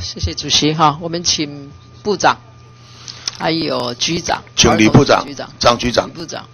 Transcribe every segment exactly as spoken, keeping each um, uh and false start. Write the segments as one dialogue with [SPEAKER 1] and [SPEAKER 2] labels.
[SPEAKER 1] 谢谢主席哈，我们请部长，还有局长，
[SPEAKER 2] 请李部长、
[SPEAKER 1] 局长、
[SPEAKER 2] 张局长、
[SPEAKER 1] 李部长。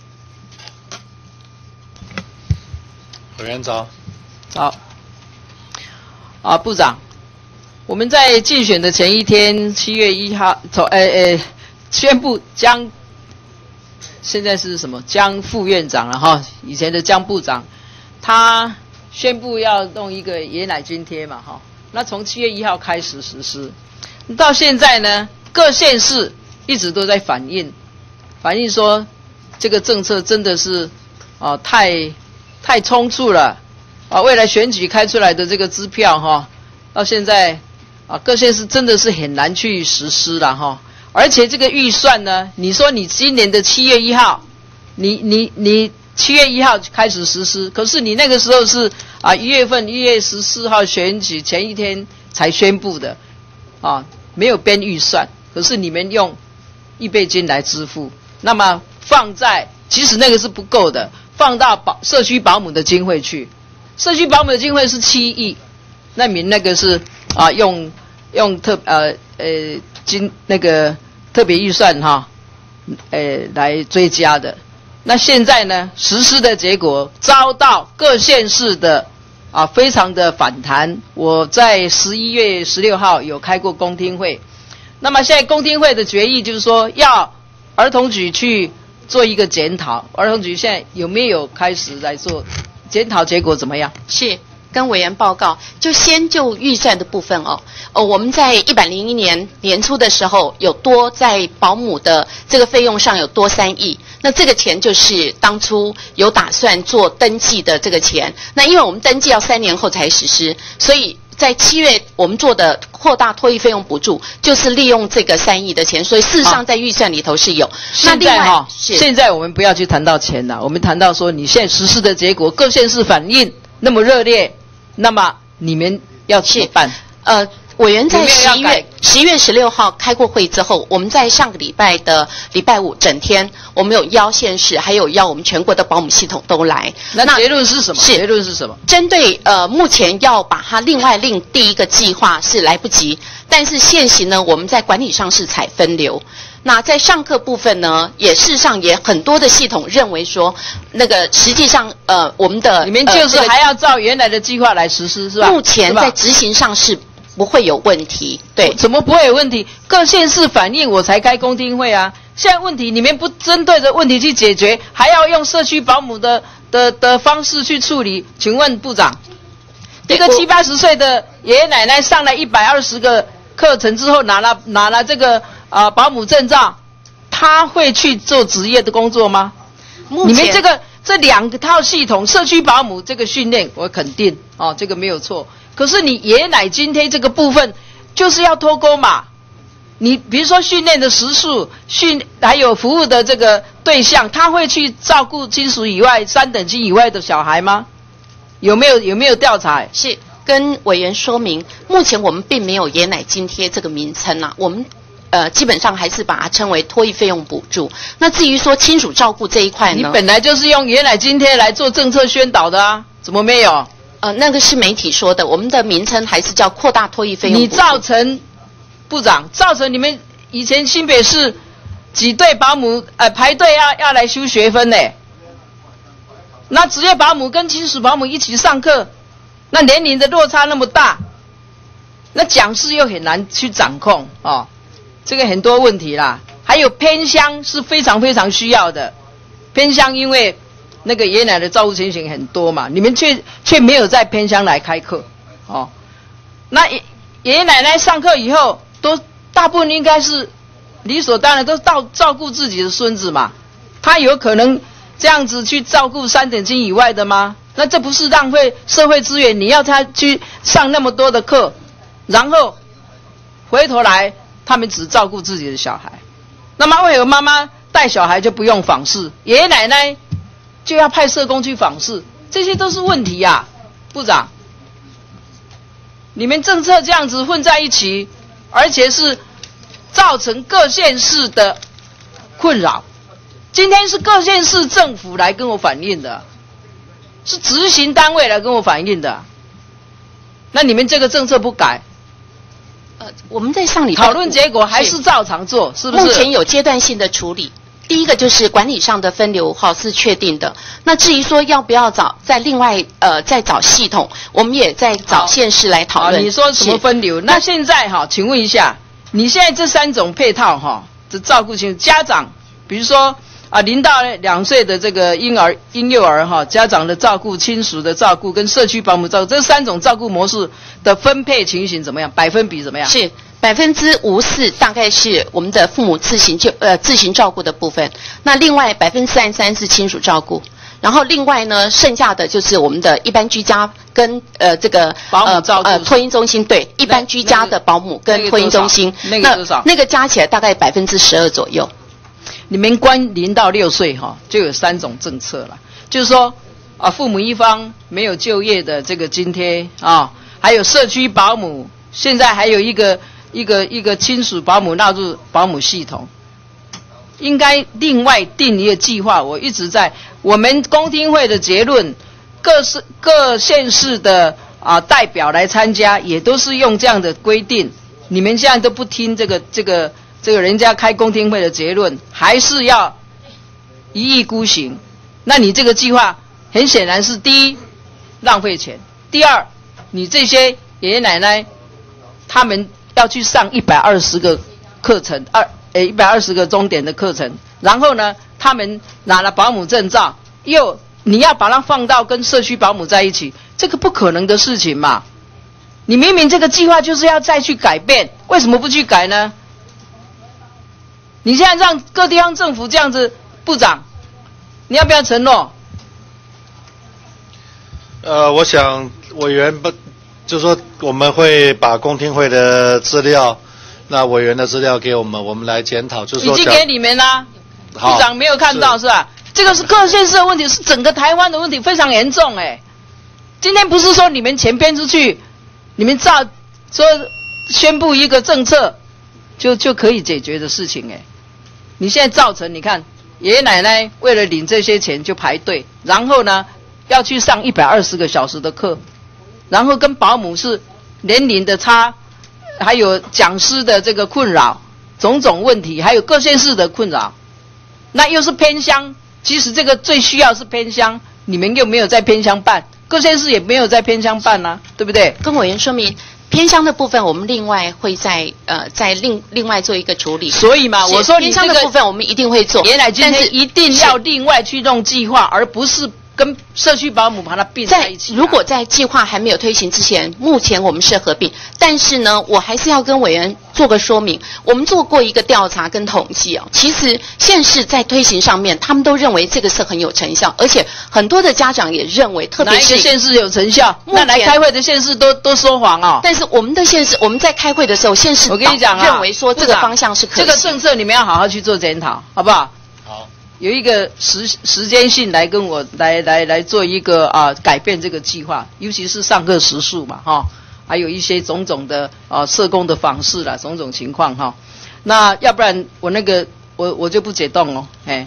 [SPEAKER 3] 委员早。
[SPEAKER 1] 早。啊，部长，我们在竞选的前一天，七月一号，从呃呃宣布将，现在是什么？江副院长了哈，以前的江部长，他宣布要弄一个爷奶津贴嘛哈，那从七月一号开始实施，到现在呢，各县市一直都在反映，反映说这个政策真的是啊太太冲突了。啊，未来选举开出来的这个支票哈，到现在啊，各县市真的是很难去实施了哈。而且这个预算呢，你说你今年的七月一号，你你你七月一号开始实施，可是你那个时候是啊一月份一月十四号选举前一天才宣布的，啊没有编预算，可是你们用预备金来支付，那么放在其实那个是不够的，放到保社区保姆的经费去。社区保姆的经费是七亿，那你那个是啊用用特呃呃经那个特别预算哈，呃来追加的。那现在呢实施的结果遭到各县市的啊非常的反弹。我在十一月十六号有开过公听会，那么现在公听会的决议就是说要儿童局去做一个检讨，儿童局现在有没有开始来做？检讨结果怎么样？
[SPEAKER 4] 是跟委员报告，就先就预算的部分哦。哦，我们在一百零一年年初的时候有多在保姆的这个费用上有多三亿，那这个钱就是当初有打算做登记的这个钱。那因为我们登记要三年后才实施，所以在七月我们做的扩大托育费用补助，就是利用这个三亿的钱，所以事实上在预算里头是有。
[SPEAKER 1] 现在哈，现在我们不要去谈到钱了，我们谈到说你现在实施的结果，各县市反应那么热烈，那么你们要怎么办？
[SPEAKER 4] 呃。委员在十一月十一月十六号开过会之后，我们在上个礼拜的礼拜五整天，我们有邀县市，还有邀我们全国的保姆系统都来。
[SPEAKER 1] 那结论是什么？结论是什么？
[SPEAKER 4] 针对呃目前要把它另外另第一个计划是来不及，但是现行呢，我们在管理上是采分流。那在上课部分呢，也事实上也很多的系统认为说，那个实际上呃我们的
[SPEAKER 1] 你们就是还要照原来的计划来实施是吧？
[SPEAKER 4] 目前在执行上是不会有问题，对？
[SPEAKER 1] 怎么不会有问题？各县市反映我才开公听会啊！现在问题你们不针对着问题去解决，还要用社区保姆的的的方式去处理？请问部长，一个七八十岁的爷爷奶奶上了一百二十个课程之后，拿了拿了这个啊、呃、保姆证照，他会去做职业的工作吗？你们这个这两套系统，社区保姆这个训练我肯定哦，这个没有错。可是你爷奶津贴这个部分就是要脱钩嘛？你比如说训练的时数、训还有服务的这个对象，他会去照顾亲属以外、三等亲以外的小孩吗？有没有有没有调查？
[SPEAKER 4] 是跟委员说明，目前我们并没有爷奶津贴这个名称啊，我们呃基本上还是把它称为托育费用补助。那至于说亲属照顾这一块呢，
[SPEAKER 1] 你本来就是用爷奶津贴来做政策宣导的啊，怎么没有？
[SPEAKER 4] 呃，那个是媒体说的，我们的名称还是叫扩大托育费用补助。
[SPEAKER 1] 你造成部长造成你们以前新北市几对保姆呃排队要要来修学分呢？那职业保姆跟亲属保姆一起上课，那年龄的落差那么大，那讲师又很难去掌控哦，这个很多问题啦。还有偏乡是非常非常需要的，偏乡因为那个爷爷奶奶的照顾情形很多嘛，你们却却没有在偏乡来开课，哦，那爷爷爷奶奶上课以后，都大部分应该是理所当然都照照顾自己的孙子嘛，他有可能这样子去照顾三等亲以外的吗？那这不是浪费社会资源？你要他去上那么多的课，然后回头来他们只照顾自己的小孩，那么为何妈妈带小孩就不用访视，爷爷奶奶就要派社工去访视？这些都是问题啊，部长。你们政策这样子混在一起，而且是造成各县市的困扰。今天是各县市政府来跟我反映的，是执行单位来跟我反映的。那你们这个政策不改，
[SPEAKER 4] 我们在上礼拜
[SPEAKER 1] 讨论结果还是照常做，是不是？
[SPEAKER 4] 目前有阶段性的处理。第一个就是管理上的分流哈是确定的，那至于说要不要找再另外呃再找系统，我们也在找县市来讨论。
[SPEAKER 1] 你说什么分流？那现在哈，请问一下，你现在这三种配套哈的照顾性家长，比如说啊零到两岁的这个婴儿婴幼儿哈，家长的照顾、亲属的照顾跟社区保姆照顾这三种照顾模式的分配情形怎么样？百分比怎么样？
[SPEAKER 4] 是。百分之五四大概是我们的父母自行就呃自行照顾的部分，那另外百分之三十三是亲属照顾，然后另外呢剩下的就是我们的一般居家跟呃这个
[SPEAKER 1] 保姆照顾
[SPEAKER 4] 呃托婴中心，对，一般居家的保姆跟托婴中心，
[SPEAKER 1] 那个多少？
[SPEAKER 4] 那个加起来大概百分之十二左右。
[SPEAKER 1] 你们关零到六岁哈就有三种政策了，就是说啊父母一方没有就业的这个津贴啊，还有社区保姆，现在还有一个。一个一个亲属保姆纳入保姆系统，应该另外定一个计划。我一直在我们公听会的结论，各市各县市的啊代表来参加，也都是用这样的规定。你们现在都不听这个这个这个人家开公听会的结论，还是要一意孤行。那你这个计划很显然是第一浪费钱，第二你这些爷爷奶奶他们。要去上一百二十个课程，二诶一百二十个钟点的课程，然后呢，他们拿了保姆证照，又你要把它放到跟社区保姆在一起，这个不可能的事情嘛。你明明这个计划就是要再去改变，为什么不去改呢？你现在让各地方政府这样子，部长，你要不要承诺？
[SPEAKER 3] 呃，我想委员不。就是说，我们会把公听会的资料，那委员的资料给我们，我们来检讨。就是说，
[SPEAKER 1] 已经给你们啦，部长没有看到 是, 是吧？这个是各县市的问题，是整个台湾的问题，非常严重哎。今天不是说你们钱编出去，你们照说宣布一个政策，就就可以解决的事情哎。你现在造成，你看爷爷奶奶为了领这些钱就排队，然后呢要去上一百二十个小时的课。然后跟保姆是年龄的差，还有讲师的这个困扰，种种问题，还有各县市的困扰，那又是偏乡，其实这个最需要是偏乡，你们又没有在偏乡办，各县市也没有在偏乡办啊，对不对？
[SPEAKER 4] 跟委员说明，偏乡的部分我们另外会在呃在另另外做一个处理。
[SPEAKER 1] 所以嘛，我说你
[SPEAKER 4] 偏乡的部分我们一定会做，
[SPEAKER 1] 原来今天一定要另外去弄计划，而不是。跟社区保姆把它并在一起、啊。
[SPEAKER 4] 如果在计划还没有推行之前，目前我们是合并，但是呢，我还是要跟委员做个说明。我们做过一个调查跟统计哦，其实县市在推行上面，他们都认为这个是很有成效，而且很多的家长也认为，特别是
[SPEAKER 1] 哪一个县市有成效？那来开会的县市都都说谎哦。
[SPEAKER 4] 但是我们的县市，我们在开会的时候，县市
[SPEAKER 1] 我跟你讲啊，
[SPEAKER 4] 认为说这个方向是可以。
[SPEAKER 1] 这个政策你们要好好去做检讨，好不好？
[SPEAKER 3] 好。
[SPEAKER 1] 有一个时时间性来跟我来来来做一个啊改变这个计划，尤其是上课时数嘛哈，还有一些种种的啊社工的访视啦，种种情况哈。那要不然我那个我我就不解冻哦，哎，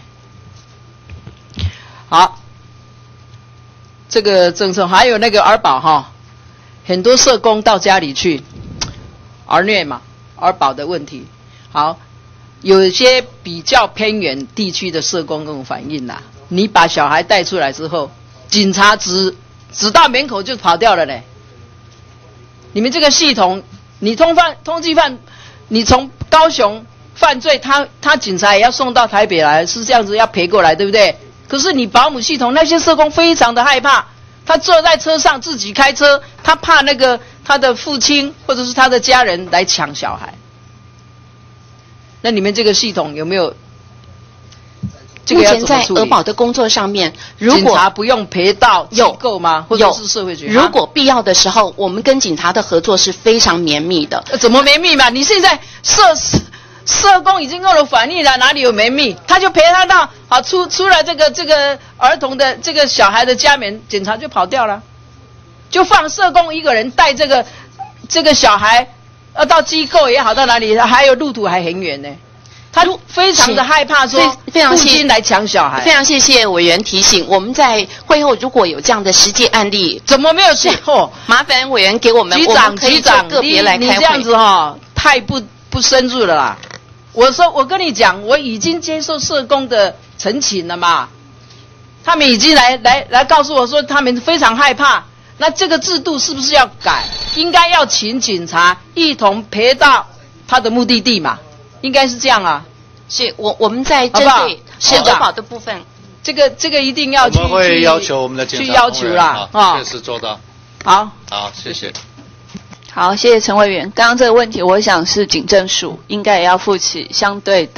[SPEAKER 1] 好，这个政策还有那个儿保哈，很多社工到家里去儿虐嘛，儿保的问题，好。有一些比较偏远地区的社工跟我反映啦，你把小孩带出来之后，警察只只到门口就跑掉了嘞。你们这个系统，你通犯通缉犯，你从高雄犯罪，他他警察也要送到台北来，是这样子要赔过来，对不对？可是你保姆系统那些社工非常的害怕，他坐在车上自己开车，他怕那个他的父亲或者是他的家人来抢小孩。那你们这个系统有没有？这个要怎么处理？
[SPEAKER 4] 目前在儿保的工作上面，如果
[SPEAKER 1] 警察不用陪到机构吗？或者是社会局？
[SPEAKER 4] 如果必要的时候，我们跟警察的合作是非常绵密的。
[SPEAKER 1] 怎么绵密嘛？你现在社社工已经跟我反映了，哪里有绵密？他就陪他到好出出了这个这个儿童的这个小孩的家门，警察就跑掉了，就放社工一个人带这个这个小孩。要到机构也好，到哪里还有路途还很远呢。他非常的害怕说父亲来抢小孩。
[SPEAKER 4] 非常谢谢委员提醒，我们在会后如果有这样的实际案例，
[SPEAKER 1] 怎么没有去？
[SPEAKER 4] 麻烦委员给我们，
[SPEAKER 1] 局长局长
[SPEAKER 4] 个别来开会。
[SPEAKER 1] 你你这样子哈、哦， 太不不深入了啦。我说我跟你讲，我已经接受社工的陈情了嘛，他们已经来来来告诉我说，他们非常害怕。那这个制度是不是要改？应该要请警察一同陪到他的目的地嘛，应该是这样啊。
[SPEAKER 4] 是我我们在针对社德保的部分，
[SPEAKER 1] 这个这个一定要去
[SPEAKER 3] 我们会要求我们的警察
[SPEAKER 1] 去要求啦，
[SPEAKER 3] 啊，确实做到。
[SPEAKER 1] 好，
[SPEAKER 3] 好，谢谢。
[SPEAKER 2] 好，谢谢陈委员。刚刚这个问题，我想是警政署应该也要负起相对的。